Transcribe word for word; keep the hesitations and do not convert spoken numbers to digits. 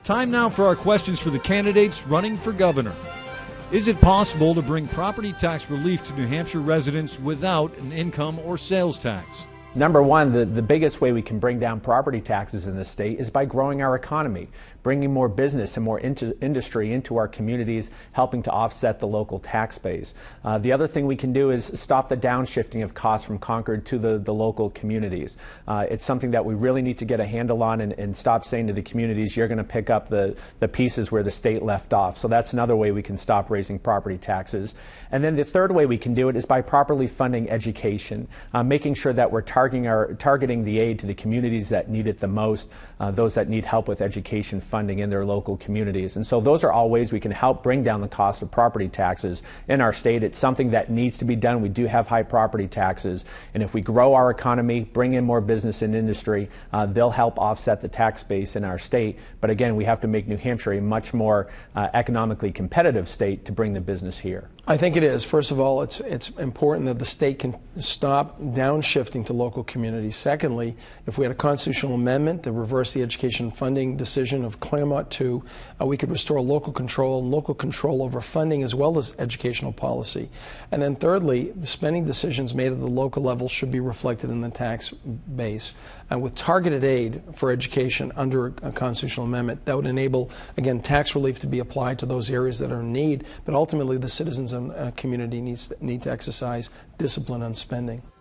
Time now for our questions for the candidates running for governor. Is it possible to bring property tax relief to New Hampshire residents without an income or sales tax? Number one, the, the biggest way we can bring down property taxes in the state is by growing our economy, bringing more business and more into industry into our communities, helping to offset the local tax base. Uh, the other thing we can do is stop the downshifting of costs from Concord to the, the local communities. Uh, it's something that we really need to get a handle on and, and stop saying to the communities, you're going to pick up the, the pieces where the state left off. So that's another way we can stop raising property taxes. And then the third way we can do it is by properly funding education, uh, making sure that we're targeting Our, targeting the aid to the communities that need it the most, uh, those that need help with education funding in their local communities. And so those are all ways we can help bring down the cost of property taxes in our state. It's something that needs to be done. We do have high property taxes, and if we grow our economy, bring in more business and industry, uh, they'll help offset the tax base in our state. But again, we have to make New Hampshire a much more uh, economically competitive state to bring the business here. I think it is. First of all, it's it's important that the state can stop downshifting to local communities. Secondly, if we had a constitutional amendment that reversed the education funding decision of Claremont two, uh, we could restore local control and local control over funding as well as educational policy. And then thirdly, the spending decisions made at the local level should be reflected in the tax base. And with targeted aid for education under a constitutional amendment, that would enable, again, tax relief to be applied to those areas that are in need, but ultimately the citizens and uh, community needs need to exercise discipline on spending.